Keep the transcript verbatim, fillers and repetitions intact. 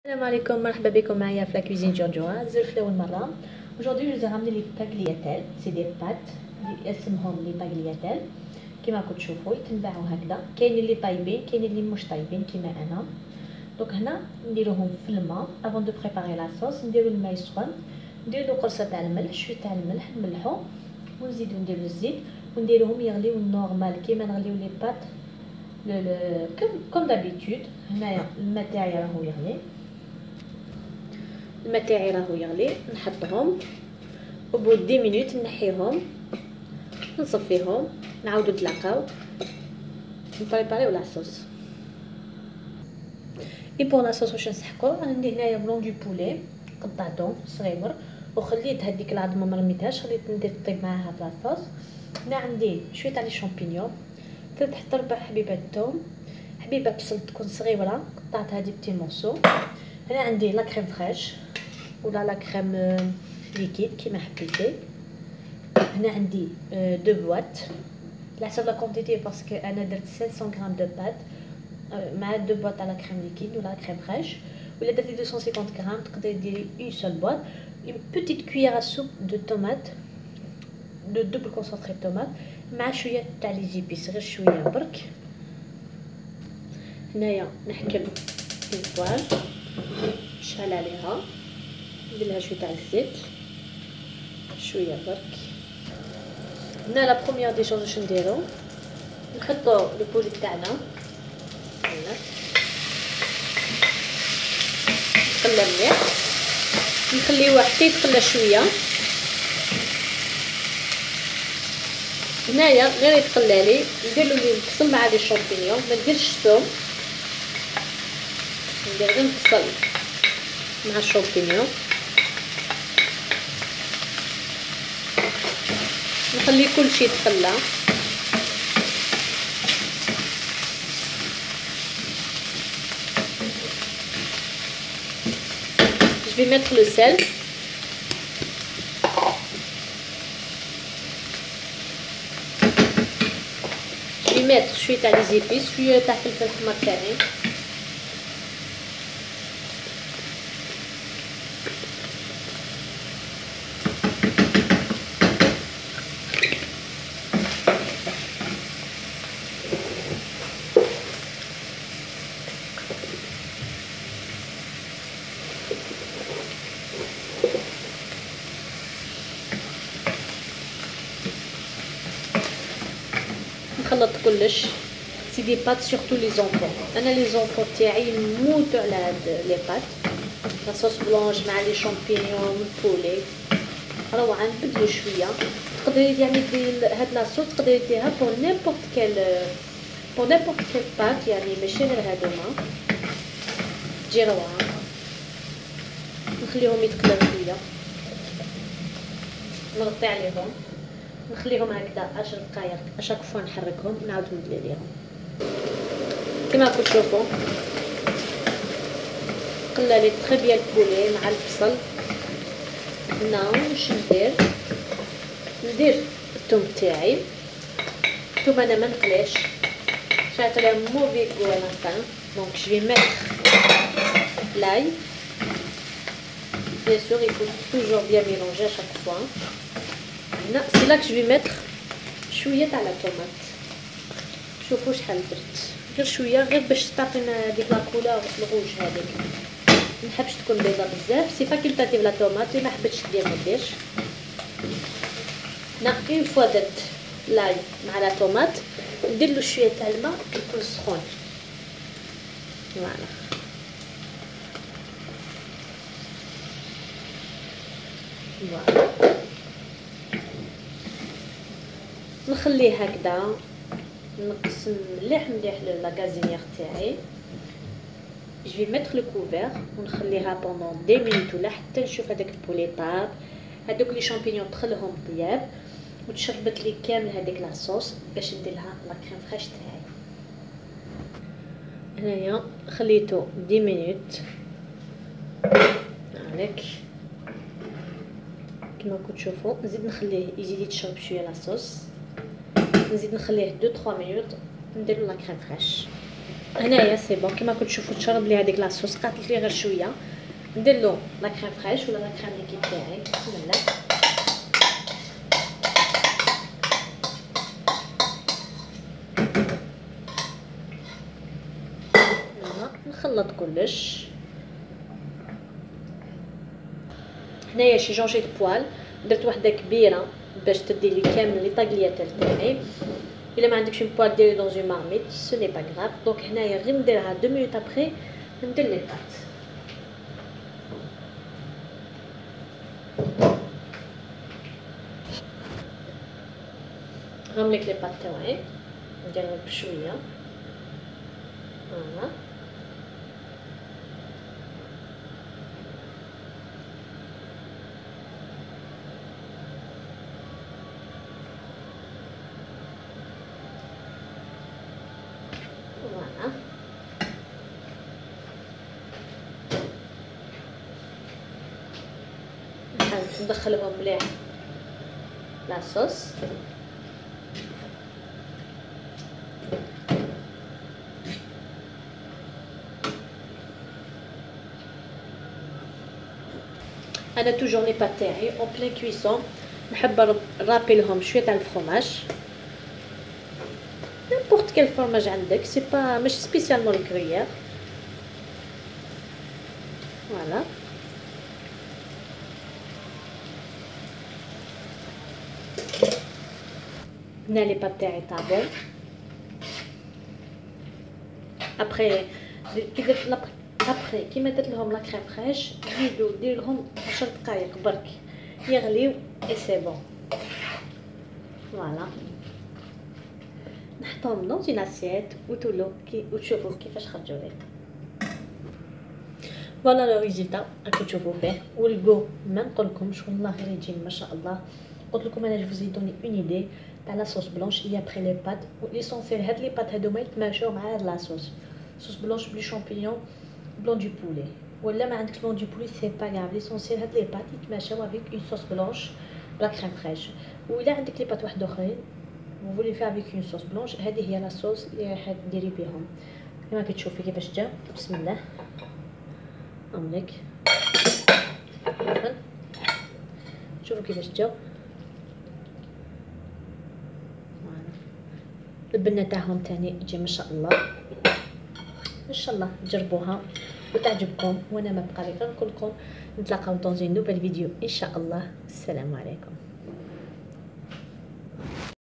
السلام عليكم، مرحبا بكم معايا في لا كوزين جورجوا. زرت لاول مره. aujourd'hui je vous ai ramené les tagliatelles. c'est des pâtes اللي اسمهم لي tagliatelles كما راكم تشوفوا يتنباعوا هكذا. كاين اللي طايبين كاين اللي مش طايبين كما انا. دونك هنا نديروهم في الماء avant de préparer la sauce. نديرو الماء يسخن، نديرو قرصه تاع الملح، شويه تاع الملح نملحو ونزيدو نديرو الزيت ونديروهم يغليو نورمال كيما نغليو لي بات كوم دابيتود. هنايا الماء تاعي راهو يغلي، الماء تاعي راهو يغلي، نحطهم وبو عشر مينوت نحيهم نصفيهم نعاودو نتلاقاو نبريباريو لا صوص. اي بور لا صوص واش نسحقو، عندي هنايا بلون دو بولي قطعته صغير وخليت هذيك العظمه ما رميتهاش، خليت ندير طيب معاها في لاصوص. هنا عندي شويه تاع لي شامبينيون، ثلاث حتى ربع حبيبه ثوم، حبيبه بصل تكون صغيره قطعتها دي بتي مورسو. هنا عندي لا كريم فريش ولا لا كريم ليكيد كيما حبيتي. هنا عندي دو بواط على حسب لا كونتيتي باسكو انا درت سبعمية غرام دو بات مع دو بواط تاع لا كريم ليكيد ولا كريم فريش. ولا درتي مئتين وخمسين غرام تقدري ديري اون سول بواط. une petite cuillère à soupe de tomate de double concentré de tomate مع شويه تاع لي زيبيس غير شويه برك. هنايا نحكم الفوال نشعل عليها ندير لها شويه تاع الزيت شويه برك. هنا لا بروميير دي شوز واش نديرو، نحطو لو بولي تاعنا هنا نخلى مليح نخليوه حتى يتقلى شويه. هنايا غير يتقلى لي نديرلو لي البصل مع لي شامبينيون، ما نديرش الثوم، ندير غير البصل مع الشامبينيون نخلي كلشي يتقلى. je vais mettre le sel je vais mettre شويه تاع لي زيبيس شويه تاع فلفل احمر تاعي نخلط كلش. سي دي بات سورتو لي زونفون، انا لي زونفون تاعي يموتوا على هاد لي بات. لا صوص بلونج مع لي شامبينيون والبولي روعه. نبدلو شويه تقدري يعني ديري هاد لا صوص تقدري ديريها بور نيمبورط كيل بور نيمبورط كيل بات، يعني ماشي غير هادوما تجي روعه. نخليهم يتقلاو شويه نغطي عليهم نخليهم هكذا عشر دقائق اشاك فوا نحركهم نعاود ندير ليهم كما راكم تشوفوا. قلى لي تري بيان البولي مع البصل. هنا واش ندير، ندير الثوم تاعي. الثوم انا ما نقليش شعلت عليه موفي كو على فان دونك جو في ميتر لاي بيان سور il faut toujours bien mélanger à chaque fois. هنا سي لا كو جو ميتر شويه تاع لا طوماط. شوفوا شحال درت، غير شويه غير باش تعطينا هذيك لا كولور الغوج هذيك. ما نحبش تكون بيضه بزاف، سي با كيلتاتيف لا طوماط ما حبيتش دير ما ديرش. هنا اون فوا درت لاي مع لا طوماط ندير له شويه تاع الماء يكون سخون. فوالا فوالا نخليه هكذا نقص مليح مليح لا غازينيير تاعي. جو في ميتر لو كوفير ونخليها بوندون دي مينوت ولا حتى نشوف هذاك البولي طاب، هذوك لي شامبينيون دخلهم طياب وتشربت لي كامل هذيك لا صوص باش ندير لها لا كريم فريش تاعي. هنايا خليته دي مينوت هاك كما راكم تشوفوا. نزيد نخليه يزيد يتشرب شويه لا صوص، نزيد نخليه deux trois minutes ندير لا كريم فريش. هنايا سي بون كيما كنتو تشوفوا تشرب لي هذيك لاصوص، قاتلت لي غير شويه. ندير له لا كريم فريش ولا لا كريم ليكيد تاعي. بسم الله. نخلط كلش. هنايا شي جونجي دو بوال درت وحده كبيره باش تدي لي كامل لي طاغلياتير تاعي. الا ما عندكش بوال ديري دون اون مارميت سو ني با غراف. دونك هنايا غير نديرها دو مينوت ابري ندير لي بات. غنملك لي بات تاعي نديرهم بشويه. فوالا فوالا ندخلهم مليح لاصوص. انا توجور لي بات تاعي اون بلين كويسون نحب نرابي لهم شويه تاع الفرماج، نيمبورط كيل فرماج عندك، سي با ماشي سبيسيالمون الكريير. فوالا هنا لي بات تاعي طابو. ابري كي درت لابري ابري كيما درت لهم لا كريم فريش زيدو دير لهم عشر دقائق برك يغليو اي سي بون. فوالا نحطهم دون اون اسيت وتولو كي وتشوفوا كيفاش خرجوا لي. فوالا لو ريزولتا راكم تشوفوا فيه والكو ما نقولكمش والله غير يجي ما شاء الله. قلت لكم انا جو فوزي دوني اون ايدي تاع لا صوص بلونش اي ابري لي بات ليسونسيال. هاد لي بات هادو ما يتماشاو مع هاد لا صوص صوص بلونش بلي شامبينيون بلون دو بولي ولا ما عندكش بلون دو بولي سي با غاف. ليسونسيال هاد لي بات يتماشاو افيك اون صوص بلونش بلا كريم فريش. ولا عندك لي بات واحد اخرين وفولي فيها افيك اون صوص بلونش هذه هي لا صوص اللي راح ديري بهم كما كتشوفي كيفاش جا. بسم الله املك شوفوا كيفاش جاو. البنه تاعهم تاني تجي ما شاء الله. ان شاء الله تجربوها وتعجبكم. وانا ما بقى لي غير نقول لكم نتلاقاو دون نوفيل فيديو ان شاء الله. السلام عليكم.